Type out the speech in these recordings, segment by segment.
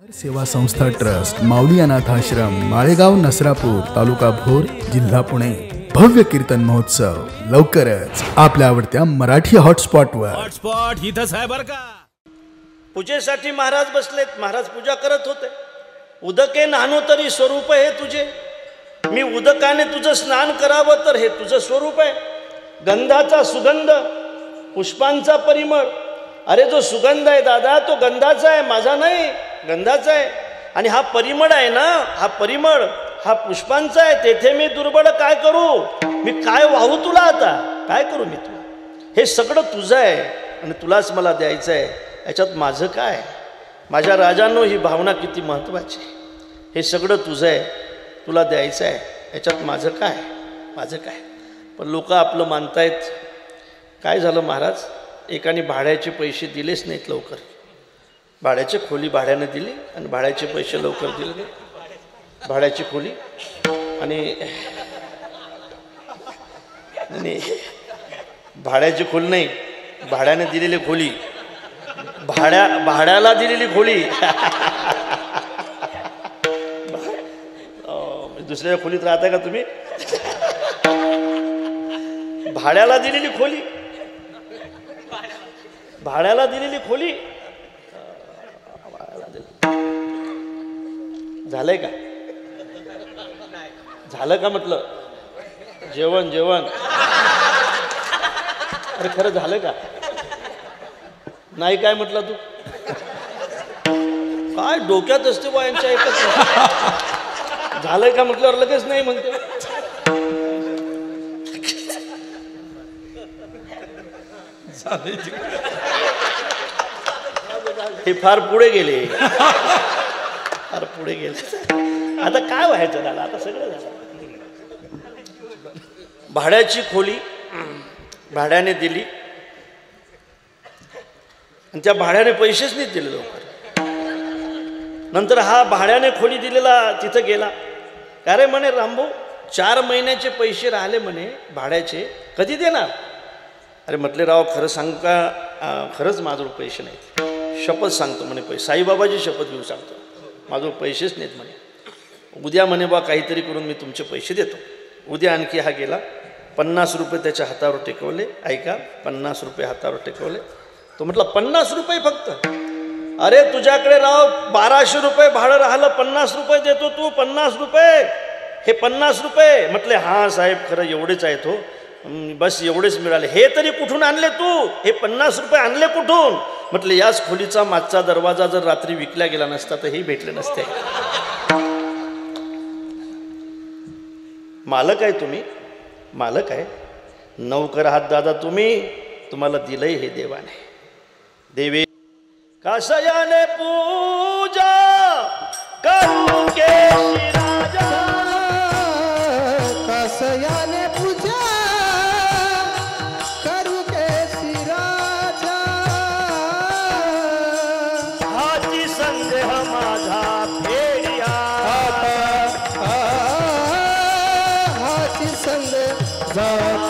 सेवा संस्था ट्रस्ट, माऊली अनाथ आश्रम, माळेगाव, नसरापूर, तालुका भोर, जिल्हा पुणे. भव्य कीर्तन महोत्सव लवकरच आपल्या आवडत्या मराठी हॉटस्पॉटवर. हॉटस्पॉट इथंच आहे बरं का. पूजेसाठी महाराज बसलेत. महाराज पूजा करत होते. उदके नानो तरी स्वरूप हे तुझे. मी उदकाने तुझं स्नान करावं तर हे तुझं स्वरूप आहे. गंधाचा सुगंध, पुष्पांचा परिमळ. अरे जो सुगंध आहे दादा तो गंधाचा आहे, माझा नाही, गंधाचा आहे. आणि हा परिमळ आहे ना, हा परिमळ हा पुष्पांचा आहे. तेथे मी दुर्बळ काय करू? मी काय वाहू तुला? आता काय करू मी तुला? हे सगळं तुझं आहे आणि तुलाच मला द्यायचं आहे. याच्यात माझं काय? माझ्या राजांनो, ही भावना किती महत्त्वाची आहे. हे सगळं तुझं आहे, तुला द्यायचं आहे. याच्यात माझं काय? माझं काय? पण लोक आपलं मानतायत. काय झालं महाराज, एकाने भाड्याचे पैसे दिलेच नाहीत लवकर. भाड्याची खोली भाड्याने दिली आणि भाड्याचे पैसे लवकर दिले नाही. भाड्याची खोली आणि भाड्याची खोली नाही, भाड्याने दिलेली खोली, भाड्याला दिलेली खोली. दुसऱ्या खोलीत राहताय का तुम्ही? भाड्याला दिलेली खोली, भाड्याला दिलेली खोली. झालंय का? झालं का म्हटलं? जेवण जेवण अरे खरं झालं का? नाही काय म्हटलं तू? काय डोक्यात असते बा यांच्या एकच. झालंय का म्हटल्यावर लगेच नाही म्हणते. हे फार पुढे गेले, फार पुढे गेले. आता काय व्हायचं दादा? आता सगळं झालं. भाड्याची खोली भाड्याने दिली आणि त्या भाड्याने पैसेच नाही दिले लवकर. नंतर हा भाड्याने खोली दिलेला तिथं गेला. का रे म्हणे रामभाऊ, 4 महिन्याचे पैसे राहिले म्हणे भाड्याचे, कधी देणार? अरे म्हटले राव खरं सांग का? खरंच माझ्यावर पैसे नाहीत. शपथ सांगतो म्हणे, पैसे साईबाबाची शपथ घेऊ सांगतो, माझ्यावर पैसेच नाहीत म्हणे. उद्या म्हणे बा काहीतरी करून मी तुमचे पैसे देतो. उद्या आणखी हा गेला. 50 रुपये त्याच्या हातावर टेकवले. ऐका, 50 रुपये हातावर टेकवले. तो म्हटला 50 रुपये फक्त? अरे तुझ्याकडे राव 1200 रुपये भाडं राहिलं, 50 रुपये देतो तू? 50 रुपये? हे 50 रुपये? म्हटले हां साहेब खरं एवढेच आहेत हो, बस एवढेच मिळाले. हे तरी कुठून आणले तू? हे 50 रुपये आणले कुठून? म्हटले याच खोलीचा मागचा दरवाजा जर रात्री विकला गेला नसता तर हे भेटले नसते. मालक आहे तुम्ही, मालक आहे, नौकर आहात दादा तुम्ही. तुम्हाला दिलंय हे देवाने. देवे कासयाने पूजा करू केशी राजा, कासयाने पूजा करू केशी राजा. हाची संदेह माझा फेडिया, हाची संदेह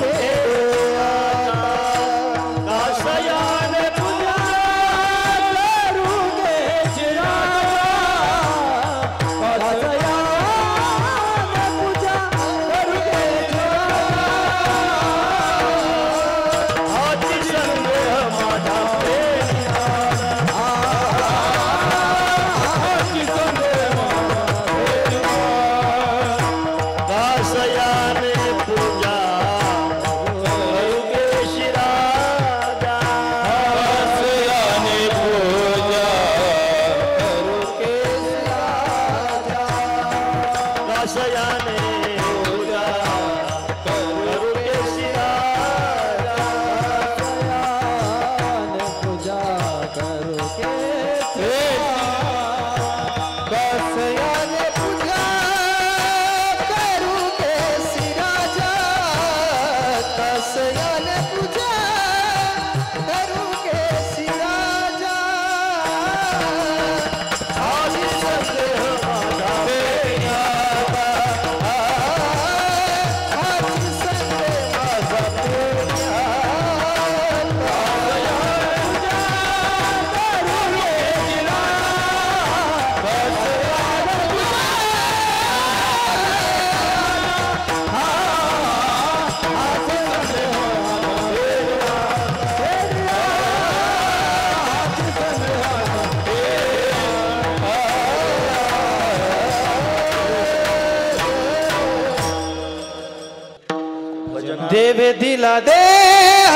देव दिला देह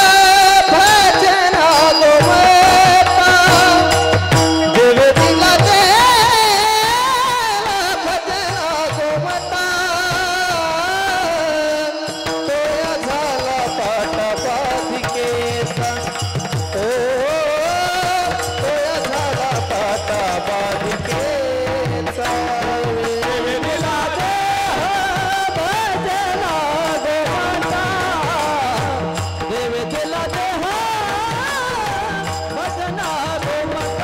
भजना गोमता देव दिला देह भजना गोमता तोया झाला पाटाबाधिकेचा तोया झाला पाटाबाधिकेचा देव दिला देह भजना गोमता देव दिला देह भजना गोमता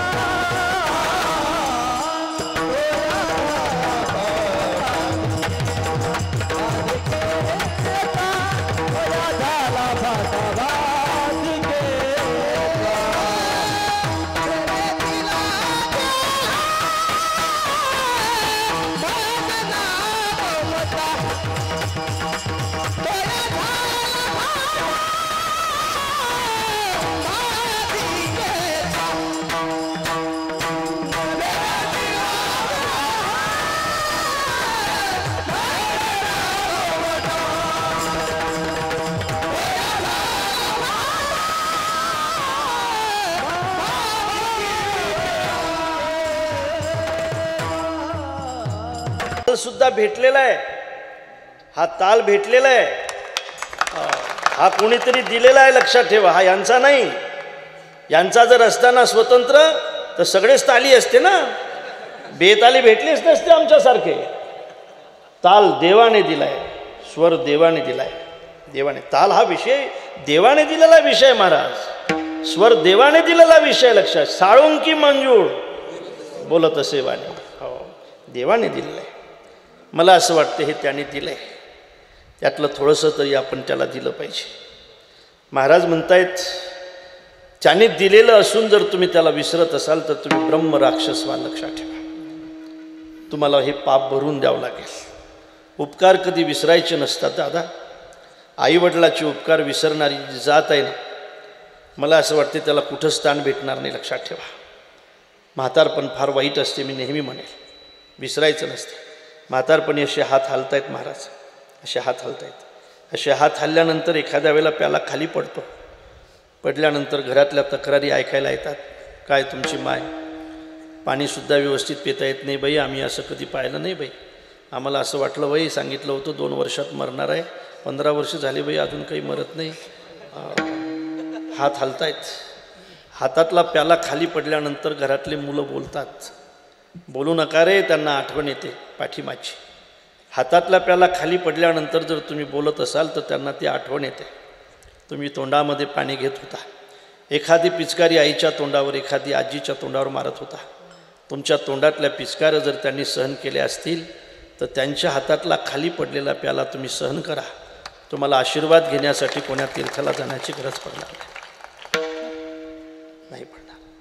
सुद्धा भेटलेला आहे, हा ताल भेटलेला आहे, हा कोणीतरी दिलेला आहे, लक्षात ठेवा. हा यांचा नाही. यांचा जर असताना स्वतंत्र तर सगळेच ताली असते ना, बेताली भेटलीच नसते आमच्यासारखे. ताल देवाने दिलाय, स्वर देवाने दिलाय, देवाने. ताल हा विषय देवाने दिलेला विषय महाराज, स्वर देवाने दिलेला विषय. लक्षात. साळुंकी मंजूळ बोलत असे वाणी, हो देवाने दिलेलं आहे. मला असं वाटतं हे त्याने दिलं आहे, त्यातलं थोडंसं तरी आपण त्याला दिलं पाहिजे. महाराज म्हणतायत त्याने दिलेलं असून जर तुम्ही त्याला विसरत असाल तर तुम्ही ब्रह्म राक्षस व्हा. लक्षात ठेवा. तुम्हाला हे पाप भरून द्यावं लागेल. उपकार कधी विसरायचे नसतात दादा. आईवडिलाचे उपकार विसरणारी जी जात आहे ना, मला असं वाटते त्याला कुठं स्थान भेटणार नाही. लक्षात ठेवा. म्हातारपण फार वाईट असते, मी नेहमी म्हणेल, विसरायचं नसते. म्हातारपणी असे हात हालतायत महाराज, असे हात हालतायत. असे हात हल्ल्यानंतर एखाद्या वेळेला प्याला खाली पडतो. पडल्यानंतर घरातल्या तक्रारी ऐकायला येतात. काय तुमची माय पाणीसुद्धा व्यवस्थित पिता येत नाही बाई, आम्ही असं कधी पाहिलं नाही बाई, आम्हाला असं वाटलं बाई, सांगितलं होतं 2 वर्षात मरणार आहे, 15 वर्ष झाली बाई अजून काही मरत नाही. हात हलतायत. हातातला प्याला खाली पडल्यानंतर घरातले मुलं बोलतात, बोलू नका रे, त्यांना आठवण येते पाठीमाची. हातातला प्याला खाली पडल्यानंतर जर तुम्ही बोलत असाल तर त्यांना ती आठवण येते. तुम्ही तोंडामध्ये पाणी घेत होता, एखादी पिचकारी आईच्या तोंडावर, एखादी आजीच्या तोंडावर मारत होता. तुमच्या तोंडातल्या पिचकाऱ्या जर त्यांनी सहन केल्या असतील तर त्यांच्या हातातला खाली पडलेला प्याला तुम्ही सहन करा. तुम्हाला आशीर्वाद घेण्यासाठी कोण्या तीर्थाला जाण्याची गरज पडणार नाही पडणार.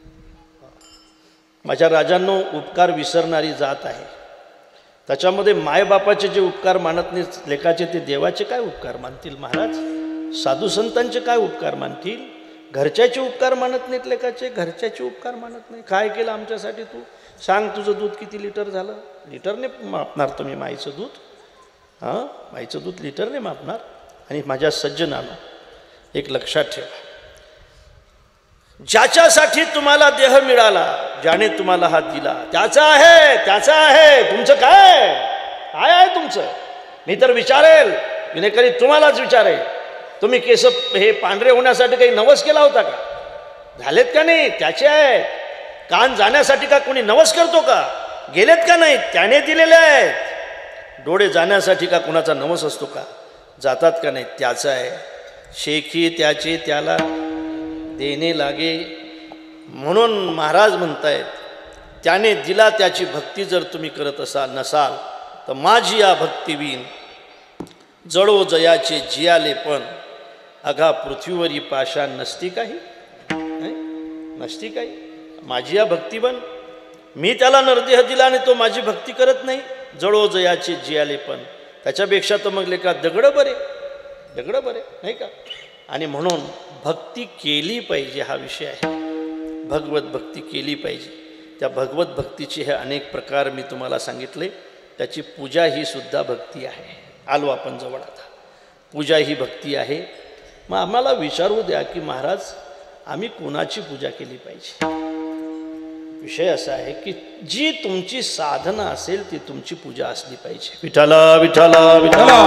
माझ्या राजांनो, उपकार विसरणारी जात आहे. त्याच्यामध्ये मायबापाचे जे उपकार मानत नाही लेकाचे, ते देवाचे काय उपकार मानतील महाराज? साधू संतांचे काय उपकार मानतील? घरच्याचे उपकार मानत नाहीत लेकाचे, घरच्याचे उपकार मानत नाही. काय केलं आमच्यासाठी तू? सांग, तुझं दूध किती लिटर झालं? लिटरने मापणार तुम्ही माईचं दूध? हां, माईचं दूध लिटरने मापणार. आणि माझ्या सज्जनानं एक लक्षात ठेवा, ज्याच्यासाठी तुम्हाला देह मिळाला, ज्याने तुम्हाला हात दिला, त्याचा आहे, त्याचा आहे. तुमचं काय काय आहे तुमचं? मी तर विचारेल, विनेकरी तुम्हालाच विचारेल, तुम्ही केस हे पांढरे होण्यासाठी काही नवस केला होता का? झालेत का नाही? त्याचे आहे. कान जाण्यासाठी का कोणी नवस करतो का? गेलेत का नाही? त्याने दिलेले आहेत. डोळे जाण्यासाठी का कोणाचा नवस असतो का? जातात का नाही? त्याचा आहे. शेखी त्याचे त्याला देणे लागे. म्हणून महाराज म्हणतायत, त्याने दिला त्याची भक्ती जर तुम्ही करत नसाल तर माझी या भक्तीवीन जळो जयाचे जियाले पण अघा पृथ्वीवरी पाषाण नसती काही, नसती काही. माझी या भक्तीवन, मी त्याला नरदेह दिला आणि तो माझी भक्ती करत नाही. जळो जयाचे जियाले पण, त्याच्यापेक्षा तर मग लेका दगडं बरे, दगडं बरे, नाही का? आणि म्हणून भक्ती केली पाहिजे, हा विषय आहे. भगवत भक्ती केली पाहिजे. त्या भगवत भक्तीचे हे अनेक प्रकार मी तुम्हाला सांगितले. त्याची पूजा ही सुद्धा भक्ती आहे. आलो आपण जवळ आता. पूजा ही भक्ती आहे. मग आम्हाला विचारू द्या की महाराज आम्ही कोणाची पूजा केली पाहिजे. विषय असा आहे की जी तुमची साधना असेल ती तुमची पूजा असली पाहिजे. विठ्ठला विठ्ठला विठ्ठला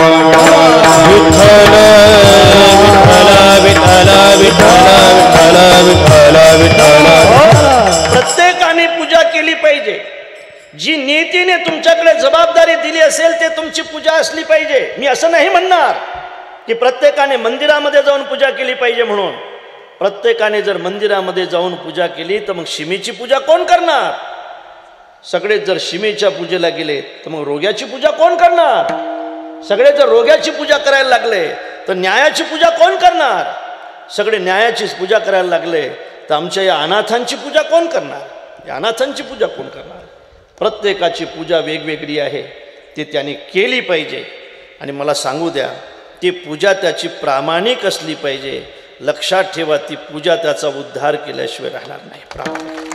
प्रत्येकाने पूजा केली पाहिजे. जी नीतीने तुमच्याकडे जबाबदारी दिली असेल ते तुमची पूजा असली पाहिजे. मी असं नाही म्हणणार की प्रत्येकाने मंदिरामध्ये जाऊन पूजा केली पाहिजे म्हणून. प्रत्येकाने जर मंदिरामध्ये जाऊन पूजा केली तर मग शिमेची पूजा कोण करणार. सगळेच जर शिमेच्या पूजेला गेले तर मग रोग्याची पूजा कोण करणार. सगळे जर रोग्याची पूजा करायला लागले तर न्यायाची पूजा कोण करणार. सगळे न्यायाचीच पूजा करायला लागले तर आमच्या या अनाथांची पूजा कोण करणार. या अनाथांची पूजा कोण करणार. प्रत्येकाची पूजा वेगवेगळी आहे ती त्याने केली पाहिजे. आणि मला सांगू द्या ती पूजा त्याची प्रामाणिक असली पाहिजे. लक्षात ठेवा ती पूजा त्याचा उद्धार केल्याशिवाय राहणार नाही. प्रामाणिक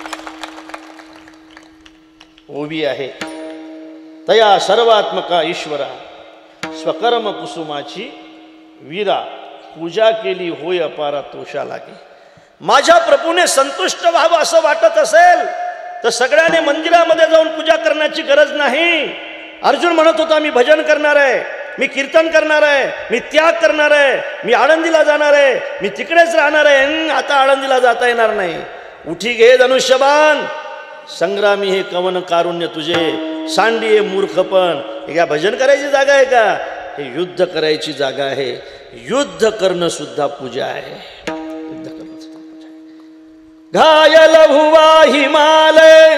ओवी आहे तया सर्वात्मका ईश्वरा स्वकर्म कुसुमाची वीरा पूजा केली होय अपारा तोषा लागे. माझ्या प्रभूने संतुष्ट व्हावं असं वाटत असेल तर सगळ्यांनी मंदिरामध्ये जाऊन पूजा करण्याची गरज नाही. अर्जुन म्हणत होता मी भजन करणार आहे, मी कीर्तन करणार आहे, मी त्याग करणार आहे, मी आळंदीला जाणार आहे, मी तिकडेच राहणार आहे. आता आळंदीला जाता येणार नाही. उठी घे धनुष्यबाण संग्रामी हे कवन कारुण्य तुझे सांडी हे मूर्खपण. हे काय भजन करायची जागा आहे का. हे युद्ध करायची जागा आहे. युद्ध करणं सुद्धा पूजा आहे. युद्ध करणं सुद्धा पूजा आहे. घायल हुआ हिमालय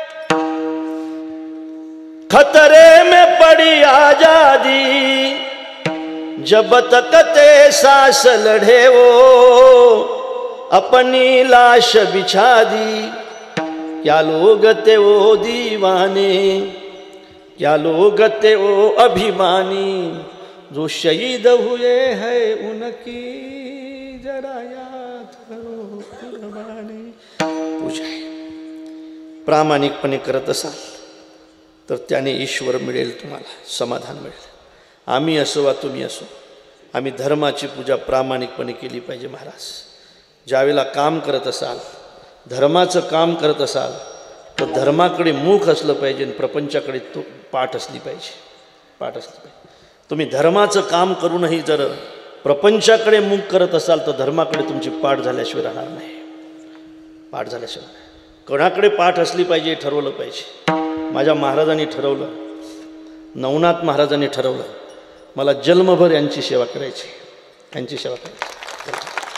खतरे में पड़ी आजादी जब तक ते सांस लड़े वो अपनी लाश बिछा दी. क्या लोग थे वो दीवाने क्या लोग थे वो अभिमानी जो शहीद हुए हैं उनकी जरा याद करो कुर्बानी. पूजा आहे. प्रामाणिकपणे करत असाल तर त्याने ईश्वर मिळेल, तुम्हाला समाधान मिळेल. आम्ही असो वा तुम्ही असो आम्ही धर्माची पूजा प्रामाणिकपणे केली पाहिजे. महाराज ज्यावेळेला काम करत असाल धर्माचं काम करत असाल तर धर्माकडे मुख असलं पाहिजे आणि प्रपंचाकडे तो पाठ असली पाहिजे. पाठ असली पाहिजे. तुम्ही धर्माचं काम करूनही जर प्रपंचाकडे मुख करत असाल तर धर्माकडे तुमची पाठ झाल्याशिवाय राहणार नाही. पाठ झाल्याशिवाय कोणाकडे पाठ असली पाहिजे ठरवलं पाहिजे. माझ्या महाराजांनी ठरवलं, नवनाथ महाराजांनी ठरवलं मला जन्मभर यांची सेवा करायची. यांची सेवा करायची.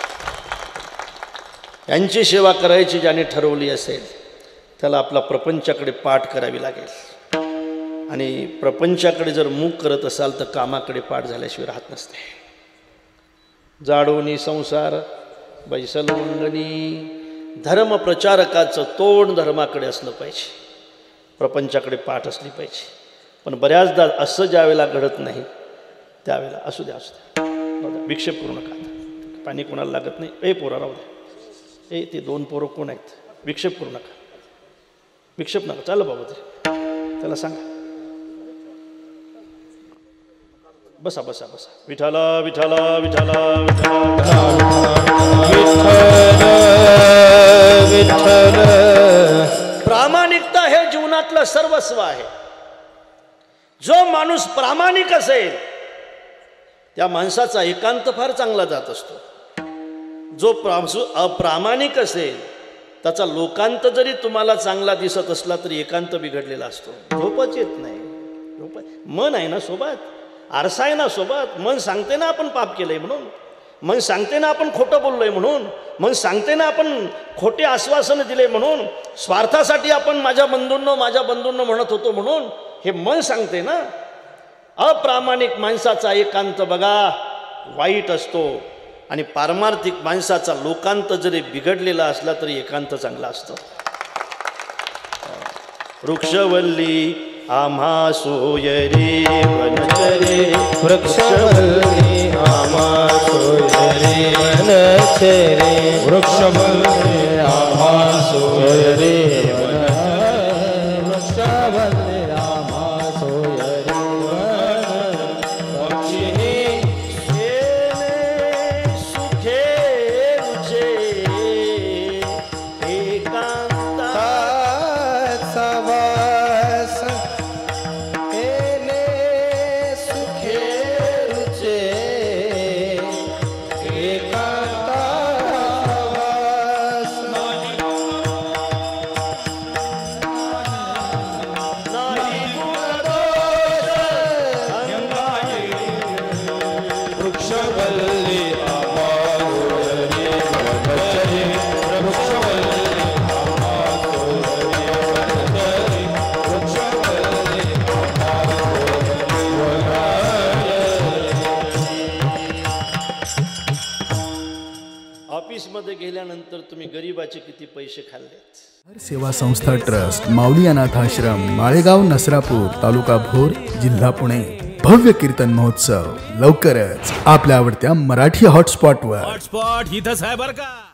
यांची सेवा करायची ज्याने ठरवली असेल त्याला आपला प्रपंचाकडे पाठ करावी लागेल. आणि प्रपंचाकडे जर मुख करत असाल तर कामाकडे पाठ झाल्याशिवाय राहत नसते. जाडोनी संसार बैसल मुंडनी. धर्म प्रचारकाचं तोंड धर्माकडे असलं पाहिजे, प्रपंचाकडे पाठ असली पाहिजे. पण बऱ्याचदा असं ज्यावेळेला घडत नाही त्यावेळेला असू द्या विक्षेप करू नका. पाणी कोणाला लागत नाही. ए पोरा राहू द्या. ए ते दोन पोरं कोण आहेत. विक्षेप करू नका. विक्षेप नका. चाल बाबा ते त्याला सांगा बसा बसा बसा. विठाला विठाला विठाला विठाला विठ्ठल. प्रामाणिकता हे जीवनातलं सर्वस्व आहे. जो माणूस प्रामाणिक असेल त्या माणसाचा एकांत फार चांगला जात असतो. जो अप्रामाणिक असेल त्याचा लोकांत जरी तुम्हाला चांगला दिसत असला तरी एकांत बिघडलेला असतो. झोपच येत नाही. मन आहे ना सोबत, आरसा आहे ना सोबत. मन सांगते ना आपण पाप केलंय म्हणून. मन सांगते ना आपण खोटं बोललोय म्हणून. मन सांगते ना आपण खोटे आश्वासन दिले म्हणून. स्वार्थासाठी आपण माझ्या बंधूंनो म्हणत होतो म्हणून हे मन सांगते ना. अप्रामाणिक माणसाचा एकांत बघा वाईट असतो आणि पारमार्थिक माणसाचा लोकांत जरी बिघडलेला असला तरी एकांत चांगला असतो. वृक्षवल्ली आम्हा सोयरे वनचरे वृक्षवल्ली आम्हा सोयरे वनचरे वृक्षवल्ली आम्हा सोयरे वृक्षवल्ली आम्हा सोयरे पक्षी ऑफिसमध्ये गेल्यानंतर तुम्ही गरिबाचे किती पैसे खाल्लेत. सेवा संस्था ट्रस्ट, माऊली अनाथ आश्रम, माळेगाव, नसरापूर, तालुका भोर, जिल्हा पुणे. भव्य कीर्तन महोत्सव लवकरच आपल्या आवडत्या मराठी हॉटस्पॉटवर. हॉटस्पॉट इथंच आहे बरं का.